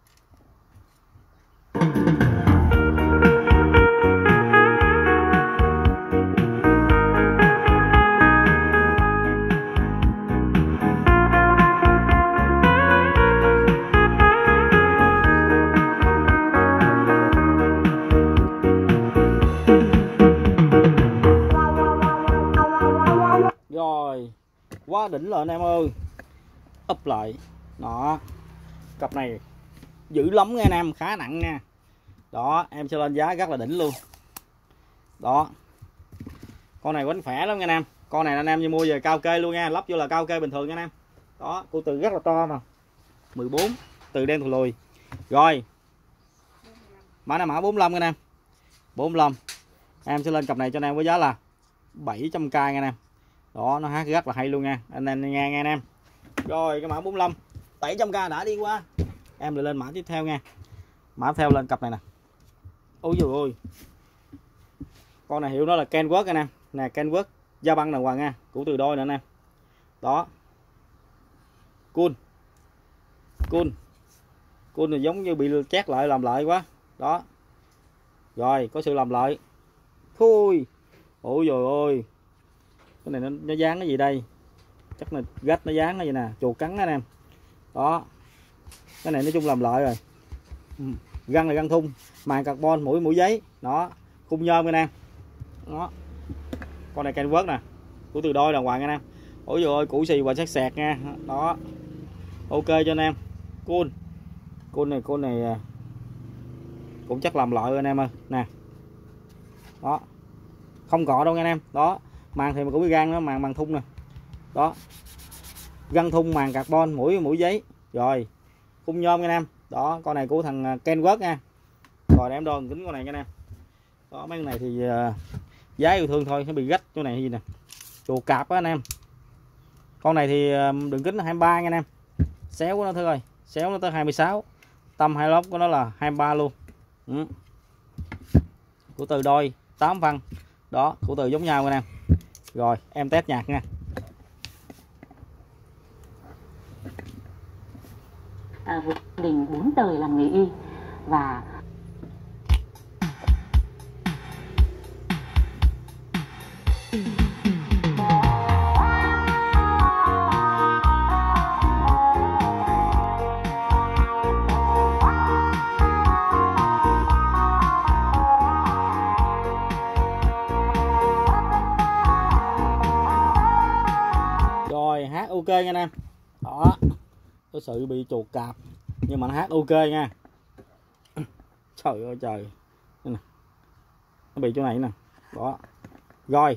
Rồi quá đỉnh rồi anh em ơi, úp lại. Đó, cặp này dữ lắm nha anh em, khá nặng nha. Đó, em sẽ lên giá rất là đỉnh luôn. Đó, con này quánh khỏe lắm nha anh em. Con này anh em như mua về cao kê luôn nha, lắp vô là cao kê bình thường nha anh em. Đó, của Từ rất là to mà, mười bốn, Từ đen thù lùi. Rồi mã này mã bốn mươi lăm nha anh em, bốn mươi lăm em sẽ lên cặp này cho anh em với giá là bảy trăm k nha anh em. Đó, nó hát rất là hay luôn nha anh em nghe nghe anh em. Rồi cái mã bốn mươi lăm bảy trăm k đã đi qua. Em lại lên mã tiếp theo nha. Mã tiếp theo lên cặp này nè. Ôi dồi ôi, con này hiệu nó là Kenworth anh em nè, Kenworth da băng đàng hoàng nha, của Từ đôi nữa anh em. Đó, cool cool cool này giống như bị chét lại làm lại quá. Đó, rồi có sự làm lại. Khui, ôi dồi ôi, cái này nó, nó dán cái gì đây, chắc là gách nó dán cái gì nè, chuột cắn anh em. Đó, cái này nói chung làm lại rồi. Găng là găng thun, màn carbon, mũi mũi giấy. Đó, khung nhôm anh em. Đó, con này Kenworth nè, củ từ đôi đàng hoàng nha anh em. Ôi trời ơi, củ xì và sét sẹt nha. Đó. Ok cho anh em. Cool. Cool này, cool này cũng chắc làm loại rồi anh em ơi. Nè. Đó. Không cọ đâu nha anh em. Đó. Màng thì cũng bị gan nữa, màng màng thun nè. Đó. Găng thun màng carbon, mũi mũi giấy. Rồi. Khung nhôm nha anh em. Đó, con này của thằng Kenworth nha. Rồi để em đo kính con này nha anh em. Đó, mấy con này thì uh, giá yêu thương thôi, nó bị gách chỗ này gì nè. Chuột cạp á anh em. Con này thì uh, đường kính là hai mươi ba nha anh em. Xéo của nó thôi, xéo nó tới hai mươi sáu. Tâm hai lốp của nó là hai mươi ba luôn. Ừ. Của từ đôi tám phân. Đó, của từ giống nhau nha anh em. Rồi, em test nhạc nha. À, Đình bốn đời làm nghề y và rồi hát ok nha anh em. Đó, có sự bị chuột cạp nhưng mà nó hát ok nha. Trời ơi trời, nó bị chỗ này nè. Đó, rồi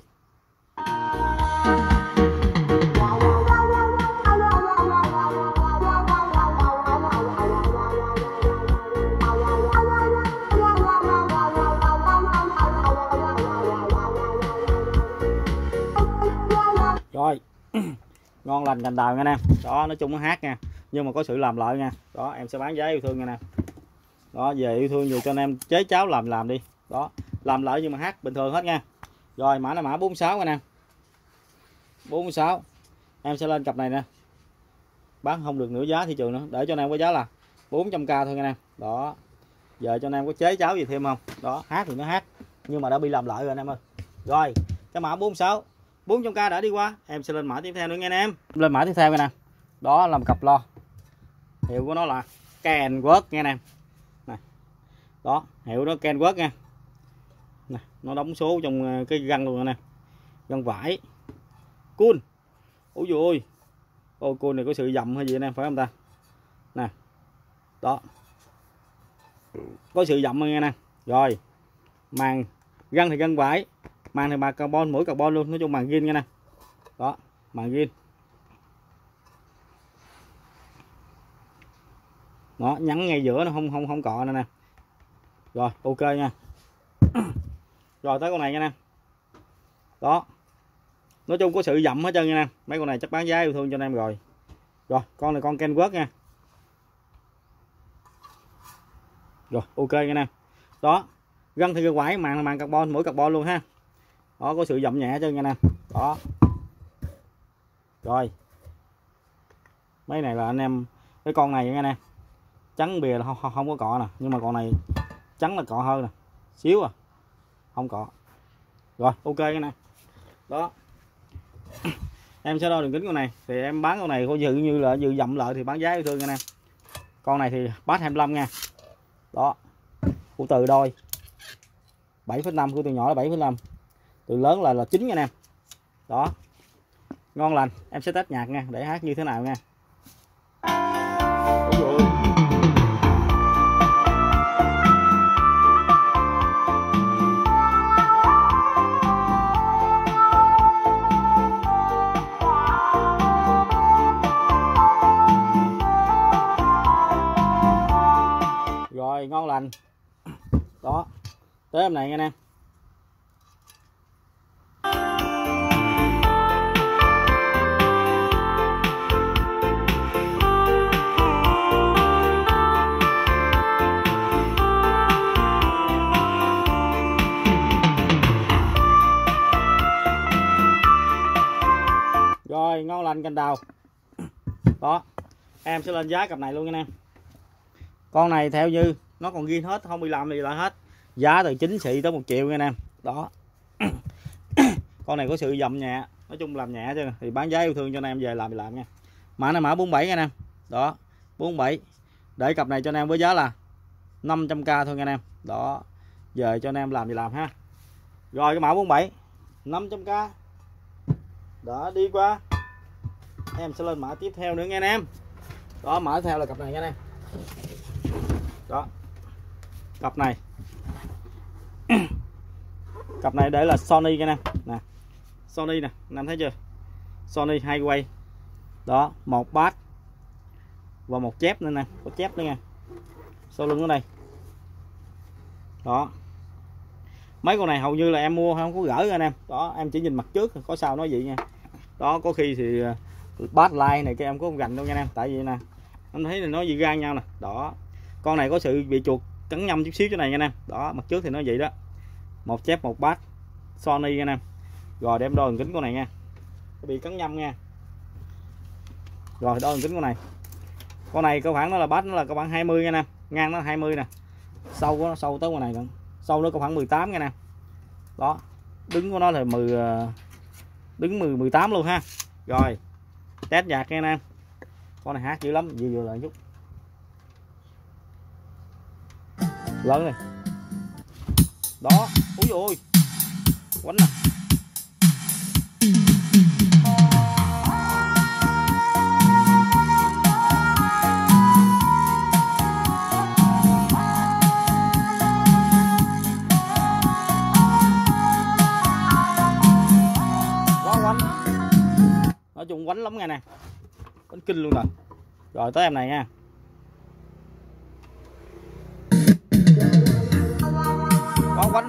rồi ngon lành cành đào nha anh em. Đó, nói chung nó hát nha, nhưng mà có sự làm lợi nha. Đó, em sẽ bán giá yêu thương nha anh em. Đó, về yêu thương nhiều cho anh em chế cháo làm làm đi. Đó, làm lợi nhưng mà hát bình thường hết nha. Rồi mã là mã bốn mươi sáu anh em. bốn mươi sáu em sẽ lên cặp này nè, bán không được nửa giá thị trường nữa, để cho anh em có giá là bốn trăm k thôi anh em. Đó, giờ cho anh em có chế cháo gì thêm không? Đó, hát thì nó hát nhưng mà đã bị làm lợi rồi anh em ơi. Rồi cái mã bốn mươi sáu bốn trăm k đã đi qua, em sẽ lên mã tiếp theo nữa nha anh em. Lên mã tiếp theo nè. Đó, làm cặp lo, hiệu của nó là Kenworth nha anh em. Này. Đó, hiệu đó Kenworth nha. Nè, nó đóng số trong cái găng luôn nè, găng vải. Cool. Ôi dồi ôi. Ô cool này có sự dặm hay gì anh em phải không ta? Nè. Đó. Có sự dặm nha anh em. Rồi. Màng găng thì găng vải, màng thì màng carbon, mũi carbon luôn, nói chung màng zin nha nè. Đó, màng zin. Đó, nhắn ngay giữa nó không không không cọ nè nè. Rồi, ok nha. Rồi tới con này nha nè. Đó. Nói chung có sự dặm hết trơn nha nè. Mấy con này chắc bán giá yêu thương cho anh em rồi. Rồi, con này con Kenworth nha. Rồi, ok nha nè. Đó. Găng thì găng vải, màng là màng carbon, mũi carbon luôn ha. Đó, có sự dặm nhẹ chứ nha nè. Đó. Rồi. Mấy này là anh em, cái con này nha nè. Trắng bìa là không, không, không có cọ nè, nhưng mà con này trắng là cọ hơn nè. Xíu à. Không cọ. Rồi, ok nha nè. Đó. Em sẽ đo đường kính con này, thì em bán con này coi dự như là dự dặm lợi thì bán giá yêu thương nha em. Con này thì bát hai mươi lăm nha. Đó. Của từ đôi bảy phẩy năm, của từ nhỏ là bảy phẩy năm, từ lớn là là chín nha em. Đó. Ngon lành, em sẽ test nhạc nha, để hát như thế nào nha. Rồi, ngon lành. Đó. Tới em này nha anh em. Rồi, ngon lành cành đào. Đó. Em sẽ lên giá cặp này luôn nha anh em. Con này theo như nó còn ghi hết, không bị làm gì lại hết. Giá từ chín xị tới một triệu nha anh em. Đó. Con này có sự dặm nhẹ, nói chung làm nhẹ chứ, thì bán giá yêu thương cho anh em về làm thì làm nha. Mã này mã bốn mươi bảy nha anh em. Đó, bốn mươi bảy. Để cặp này cho anh em với giá là năm trăm k thôi nha anh em. Đó. Về cho anh em làm thì làm ha. Rồi cái mã bốn mươi bảy năm trăm k. Đó, đi qua em sẽ lên mã tiếp theo nữa nghe anh em. Đó, mã tiếp theo là cặp này nha anh em. Đó, cặp này cặp này để là Sony nha anh em nè, Sony nè anh em thấy chưa, Sony hai quay. Đó, một bát và một chép nữa nè, có chép nữa nha, sau lưng ở đây. Đó, mấy con này hầu như là em mua không có gỡ anh em. Đó, em chỉ nhìn mặt trước có sao nói vậy nha. Đó, có khi thì bát like này cái em có không gành đâu nha anh em, tại vì nè anh thấy là nó dị gan nhau nè. Đó, con này có sự bị chuột cắn nhâm chút xíu chỗ này nha anh em. Đó, mặt trước thì nó vậy đó, một chép một bát Sony nha anh em. Rồi đem đo đường kính con này nha, bị cắn nhâm nha. Rồi đo đường kính con này, con này cơ bản nó là bát nó là cơ bản hai mươi nha anh em, ngang nó hai mươi nè, sâu của nó sâu tới con này nữa, sâu nó có khoảng mười tám nha anh em. Đó, đứng của nó là mười, đứng mười mười tám luôn ha. Rồi test nhạc nha anh em, con này hát dữ lắm, vừa vừa lại chút lớn này. Đó, úi dồi ôi, quánh nè. Quá quánh, nói chung quánh lắm nghe nè, quánh kinh luôn rồi. Rồi tới em này nha. Quá quánh.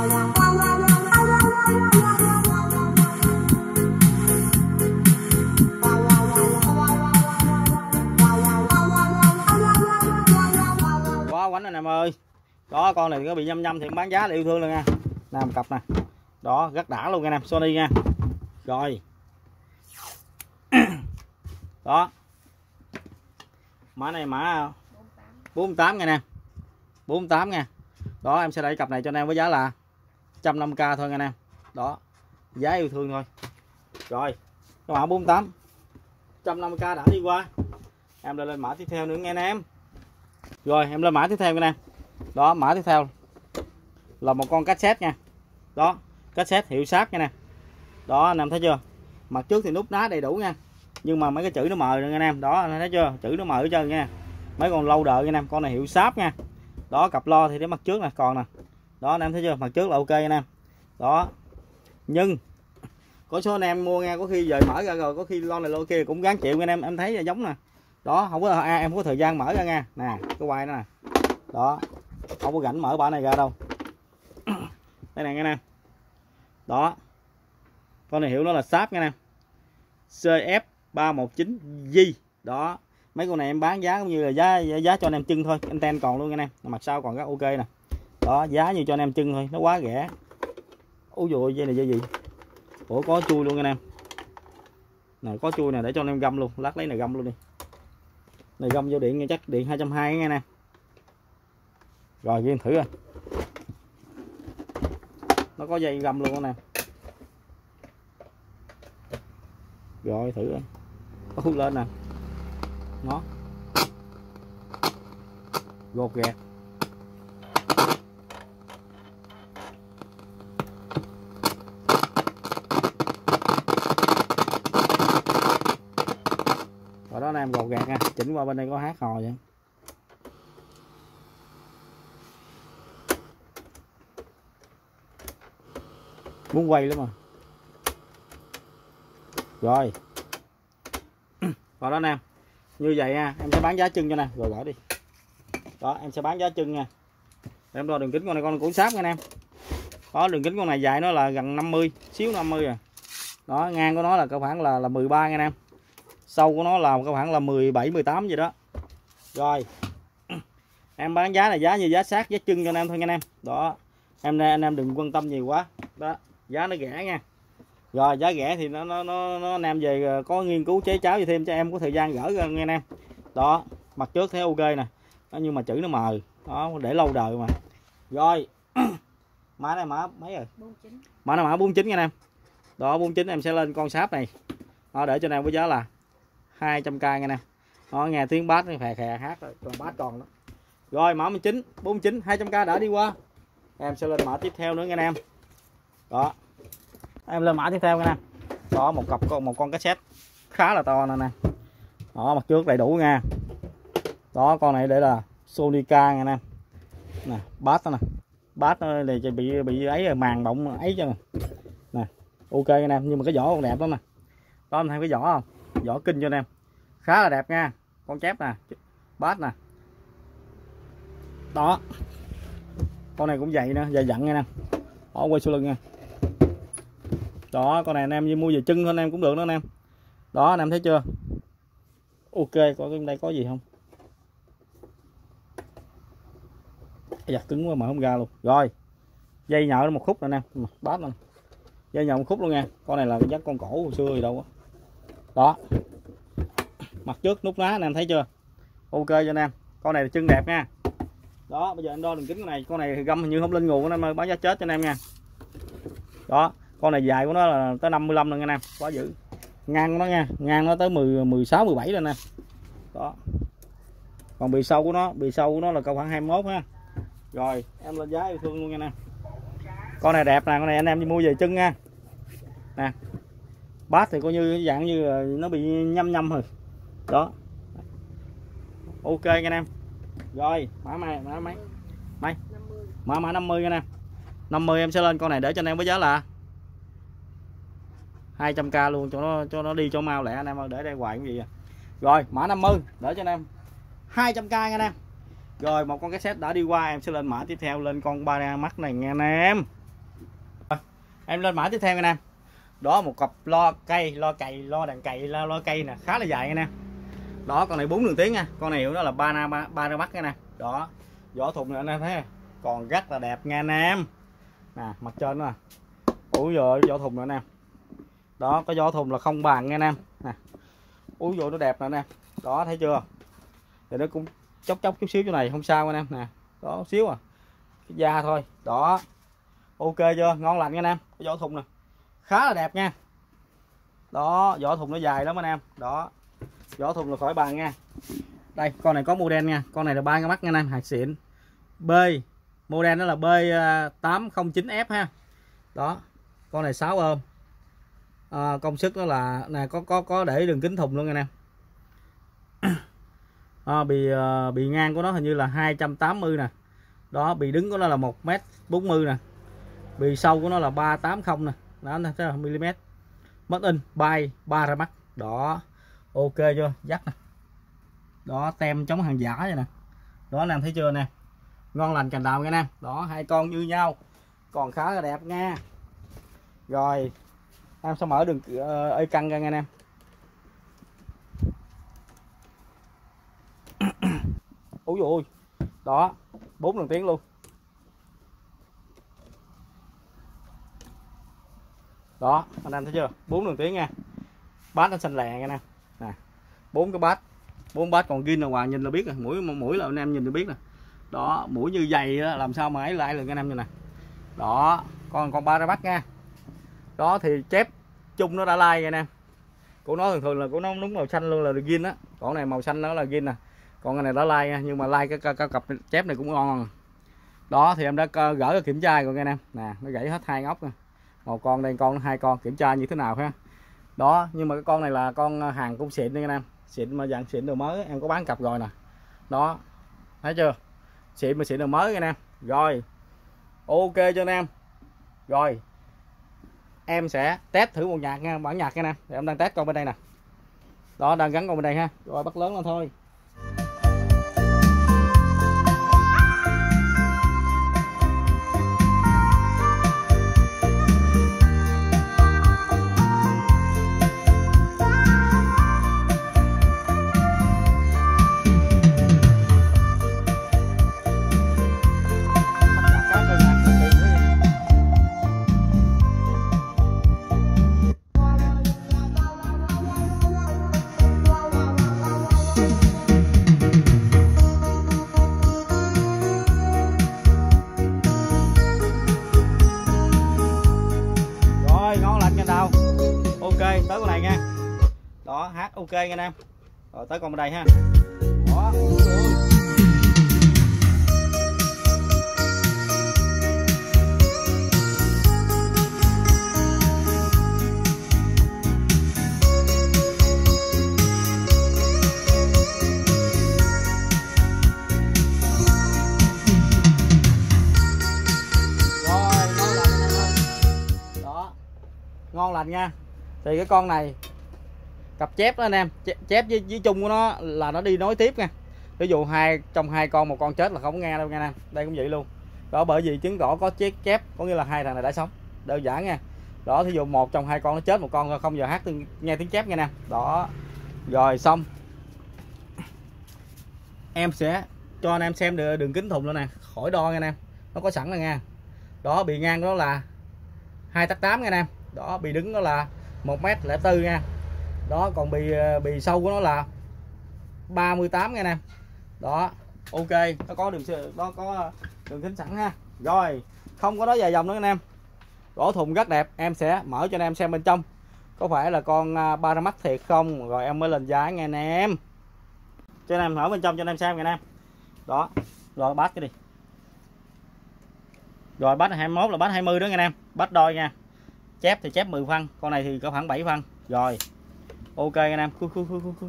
Quá quánh anh em ơi. Đó, con này có bị nhâm nhâm thì bán giá là yêu thương luôn nha. Làm cặp nè. Đó, rất đã luôn nha em, Sony nha. Rồi. Đó. Mã này mã bốn mươi tám nha nè. bốn mươi tám nha. Đó, em sẽ đẩy cặp này cho anh em với giá là một trăm năm mươi k thôi nha anh em. Đó, giá yêu thương thôi. Rồi, cái mã bốn mươi tám một trăm năm mươi k đã đi qua. Em lên lên mã tiếp theo nữa nghe anh em. Rồi, em lên mã tiếp theo nha anh em. Đó, mã tiếp theo là một con cassette nha. Đó, cassette hiệu Sharp nha nè. Đó, anh em thấy chưa? Mặt trước thì nút ná đầy đủ nha. Nhưng mà mấy cái chữ nó mờ nữa nha anh em. Đó, anh thấy chưa? Chữ nó mờ hết trơn nha. Mấy con lâu đời nha anh em. Con này hiệu Sharp nha. Đó, cặp lo thì đến mặt trước nè, còn nè. Đó, anh em thấy chưa? Mặt trước là ok anh em. Đó. Nhưng có số anh em mua nha, có khi về mở ra rồi, có khi lo này lo kia cũng gán chịu anh em. Em thấy là giống nè. Đó, không có à, em không có thời gian mở ra nha. Nè, cái quay nó nè. Đó. Không có rảnh mở bả này ra đâu. Đây nè anh em. Đó. Con này hiệu nó là Sharp nha anh em. xê ép ba một chín G. Đó. Mấy con này em bán giá cũng như là giá giá cho anh em chân thôi, anten còn luôn nha anh em. Mặt sau còn rất ok nè. Đó, giá như cho anh em chân thôi, nó quá rẻ. Ôi dồi, dây này dây gì? Ủa có chui luôn anh em. Này có chui nè, để cho anh em găm luôn, lát lấy này găm luôn đi. Này găm vô điện nghe, chắc điện hai trăm hai mươi nha anh em. Rồi ghi thử rồi. Nó có dây găm luôn anh em. Rồi thử rồi. Có hút lên nè. Nó gột gạt. Rồi đó anh em, gột gạt nha. Chỉnh qua bên đây có hát hò vậy. Muốn quay lắm mà. Rồi. Rồi đó anh em. Như vậy nha, em sẽ bán giá chân cho nè, rồi bỏ đi. Đó, em sẽ bán giá chân nha. Em đo đường kính con này, con cũng Sharp nha anh em. Đó, đường kính con này dài nó là gần năm mươi, xíu năm mươi à. Đó, ngang của nó là cơ khoảng là là mười ba nha anh em. Sâu của nó là cơ khoảng là mười bảy mười tám gì đó. Rồi. Em bán giá là giá như giá sát giá chân cho anh em thôi nha anh em. Đó. Em anh em đừng quan tâm nhiều quá. Đó, giá nó rẻ nha. Rồi giá rẻ thì nó nó nó, nó anh em về có nghiên cứu chế cháo gì thêm cho em có thời gian gỡ ra nghe anh em. Đó, mặt trước thấy ok nè. Đó, nhưng mà chữ nó mờ. Đó, để lâu đời mà. Rồi. Mã này mã mấy rồi? bốn mươi chín. Mã này mã bốn mươi chín nha anh em. Đó, bốn mươi chín em sẽ lên con Sharp này. Đó, để cho anh em với giá là hai trăm k nha anh em. Đó, nghe tiếng bass nó khè khè hát rồi, còn bass còn đó. Rồi mã mười chín, bốn mươi chín, hai trăm k đã đi qua. Em sẽ lên mã tiếp theo nữa nha anh em. Đó. Em lên mã tiếp theo nha anh em. Đó, một cặp một con cassette khá là to nè nè. Đó, mặt trước đầy đủ nha. Đó, con này để là Sonica nha nè. Nè, bass nè. Bass nó này bị bị ấy rồi, màng bọng ấy cho nè. Nè, ok anh em, nhưng mà cái vỏ còn đẹp lắm nè. Đó, anh thấy cái vỏ không? Vỏ kinh cho anh em. Khá là đẹp nha. Con chép nè, bass nè. Đó. Con này cũng vậy nè, dày dặn nha nè. Đó, quay sau lưng nha. Đó, con này anh em như mua về chân thôi anh em cũng được đó anh em. Đó, anh em thấy chưa? Ok, coi bên đây có gì không? Dạ, cứng quá mà không ra luôn. Rồi, dây nhợ nó một khúc nè anh em, bát nè. Dây nhợ một khúc luôn nha. Con này là dắt con cổ hồi xưa gì đâu á. Đó. Mặt trước nút ná anh em thấy chưa? Ok cho anh em. Con này là chân đẹp nha. Đó, bây giờ anh đo đường kính con này, con này thì găm hình như không lên nguồn anh em ơi, báo giá chết cho anh em nha. Đó, con này dài của nó là tới năm mươi lăm lần anh em, quá dữ. Ngang của nó nha, ngang nó tới mười, mười sáu, mười bảy rồi nè. Đó. Còn bì sau của nó, bì sau của nó là câu khoảng hai mươi mốt ha. Rồi, em lên giá yêu thương luôn nha nè. Con này đẹp nè, con này anh em đi mua về chân nha. Nè. Bát thì coi như dạng như nó bị nhâm nhâm rồi. Đó. Ok nha anh em. Rồi, mã mày, mã mấy? Mấy? Mã mã năm mươi nha anh em. năm mươi em sẽ lên con này để cho anh em với giá là hai trăm k luôn cho nó cho nó đi cho mau lẹ anh em ơi, để đây hoài cái gì à. Rồi, mã năm mươi để cho anh em hai trăm k nha anh em. Rồi, một con cái set đã đi qua, em sẽ lên mã tiếp theo, lên con ba mắt này nha anh em. Em lên mã tiếp theo nha anh em. Đó, một cặp lo cây, lo cày, lo đàn cày, lo, lo cây nè, khá là dài nha anh em. Đó, con này bốn đường tiếng nha, con này nó là ba na ba, ba ra mắt nha nè. Đó, vỏ thùng này anh em thấy còn rất là đẹp nha anh em. Nè, mặt trên nè. Ủi giờ vỏ thùng nữa nè. Đó, cái vỏ thùng là không bàn nha anh em. Nè. Úi vô nó đẹp nè anh em. Đó, thấy chưa? Thì nó cũng chốc chốc chút xíu chỗ này không sao anh em nè. Đó, xíu à. Cái da thôi. Đó. Ok chưa? Ngon lành nha anh em. Cái vỏ thùng nè. Khá là đẹp nha. Đó, vỏ thùng nó dài lắm anh em. Đó. Vỏ thùng là khỏi bàn nha. Đây, con này có model nha. Con này là ba cái mắt nha anh em, hạt xịn. B, model đó là B tám không chín F ha. Đó. Con này sáu ôm. À, công suất đó là nè, có có có để đường kính thùng luôn anh em. À, bì bì ngang của nó hình như là hai trăm tám mươi nè. Đó, bì đứng của nó là một mét bốn mươi nè. Bì sâu của nó là ba tám không nè. Đó, thấy không? Mm. Mất in bay ba ra mắt. Đó. Ok chưa? Dắt nè. Đó, tem chống hàng giả vậy nè. Đó anh em thấy chưa nè. Ngon lành cành đào nha anh em. Đó, hai con như nhau. Còn khá là đẹp nha. Rồi, em sẽ mở đường ơi căng ra nha anh em. Úi dồi ôi. Đó, bốn đường tiếng luôn. Đó, anh em thấy chưa? bốn đường tiếng nha. Bát nó xanh lè nha nè. Nè. bốn cái bát. bốn bát còn gin là hoàng nhìn là biết rồi, mũi mũi là anh em nhìn là biết nè. Đó, mũi như dày đó, làm sao mà ấy lại được anh em như nè. Đó, còn còn ba ra bắt nha. Đó thì chép chung nó đã like nha anh em. Của nó thường thường là của nó đúng màu xanh luôn là được gin á. Còn này màu xanh nó là gin nè. Còn cái này đã like nha, nhưng mà like cái, cái, cái cặp chép này cũng ngon. Đó thì em đã gỡ ra kiểm tra rồi nha anh em. Nè, nó gãy hết hai ốc nè. Một con đây, con hai con, kiểm tra như thế nào ha. Đó, nhưng mà cái con này là con hàng cũng xịn nha anh em. Xịn mà dạng xịn đồ mới, em có bán cặp rồi nè. Đó. Thấy chưa? Xịn mà xịn đồ mới nha anh em. Rồi. Ok cho anh em. Rồi. Em sẽ test thử một nhạc nha, bản nhạc nha anh em. Để em đang test con bên đây nè. Đó, đang gắn con bên đây ha. Rồi bắt lớn lên thôi. Tới con này nha. Đó, hát ok nha anh em. Rồi tới con bên đây ha. Đó. lành nha. Thì cái con này cặp chép đó anh em, chép với, với chung của nó là nó đi nối tiếp nha. Ví dụ hai trong hai con một con chết là không nghe đâu nha anh em. Đây cũng vậy luôn. Đó, bởi vì chứng tỏ có chép chép có nghĩa là hai thằng này đã sống. Đơn giản nha. Đó, thí dụ một trong hai con nó chết, một con không giờ hát nghe tiếng chép nha nè. Đó. Rồi xong. Em sẽ cho anh em xem được đường kính thùng luôn nè, khỏi đo nha anh em. Nó có sẵn rồi nha. Đó, bì ngang đó là hai tấc tám nha anh em. Đó, bì đứng đó là một mét lẻ tư nha. Đó, còn bì bì sâu của nó là ba mươi tám nha anh em. Đó, ok, nó có đường nó có đường kính sẵn ha. Rồi, không có đó dài dòng nữa anh em. Đổ thùng rất đẹp, em sẽ mở cho anh em xem bên trong có phải là con Paramax thiệt không, rồi em mới lên giá nghe anh em. Cho anh em mở bên trong cho anh em xem nha anh em. Đó, rồi bắt cái đi. Rồi bắt hai mươi mốt là bắt hai mươi đó nha anh em. Bắt đôi nha. Chép thì chép mười phân, con này thì có khoảng bảy phân. Rồi. Ok anh em, khui khui khui khui.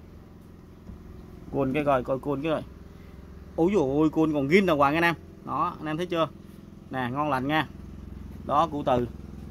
Cuồn cái rồi, coi cuồn cái rồi. Ôi dồi ôi, cuồn còn gin đàng hoàng anh em. Đó, anh em thấy chưa? Nè, ngon lành nha. Đó, cụ từ.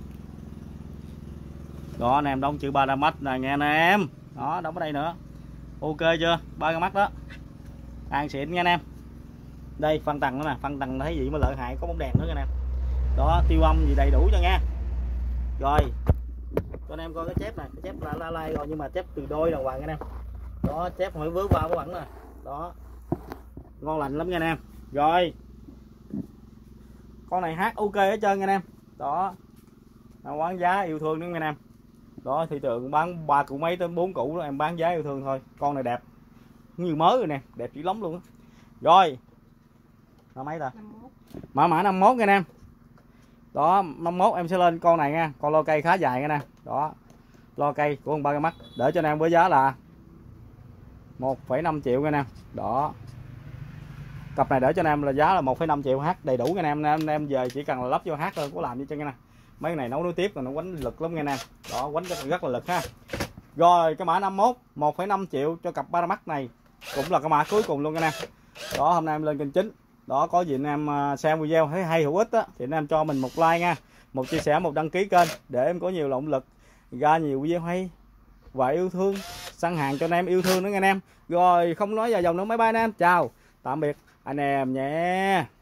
Đó anh em, đóng chữ Paramax nè nghe anh em. Đó, đóng ở đây nữa. Ok chưa? Paramax đó. Hàng xịn nha anh em. Đây phân tầng nữa nè, phân tầng thấy gì mà lợi hại, có bóng đèn nữa nha anh em. Đó, tiêu âm gì đầy đủ cho nha. Rồi. Cho anh em coi cái chép này, cái chép là la lai rồi nhưng mà chép từ đôi đàng hoàng anh em. Đó, chép hỏi vớ vào có bẩn nè. Đó. Ngon lành lắm nha anh em. Rồi. Con này hát ok hết trơn nha anh em. Đó. Quán giá yêu thương nữa nha anh em. Đó, thị trường bán ba cụ mấy tới bốn cụ đó, em bán giá yêu thương thôi. Con này đẹp như mới rồi nè, đẹp dữ lắm luôn á. Rồi. Mã mấy ta? Mã mã năm mốt nha anh em. Đó, năm mốt em sẽ lên con này nha, con lo cây khá dài nha nè. Đó. Lo cây của con Paramax để cho anh em với giá là một phẩy năm triệu nha anh em. Đó. Cặp này để cho anh em là giá là một phẩy năm triệu, hát đầy đủ nha anh em. Anh em về chỉ cần là lắp vô hát thôi, có làm gì cho nha nè. Mấy cái này nấu nối tiếp rồi nó quánh lực lắm nha anh em. Đó, quánh rất, rất là lực ha. Rồi cái mã năm mốt một phẩy năm triệu cho cặp Paramax này cũng là cái mã cuối cùng luôn nha anh em. Đó, hôm nay em lên kênh chính. Đó, có gì anh em xem video thấy hay hữu ích á thì anh em cho mình một like nha, một chia sẻ, một đăng ký kênh để em có nhiều động lực ra nhiều video hay và yêu thương, săn hàng cho anh em yêu thương nữa nha anh em. Rồi không nói dài dòng nữa, máy bay anh em, chào tạm biệt anh em nhé.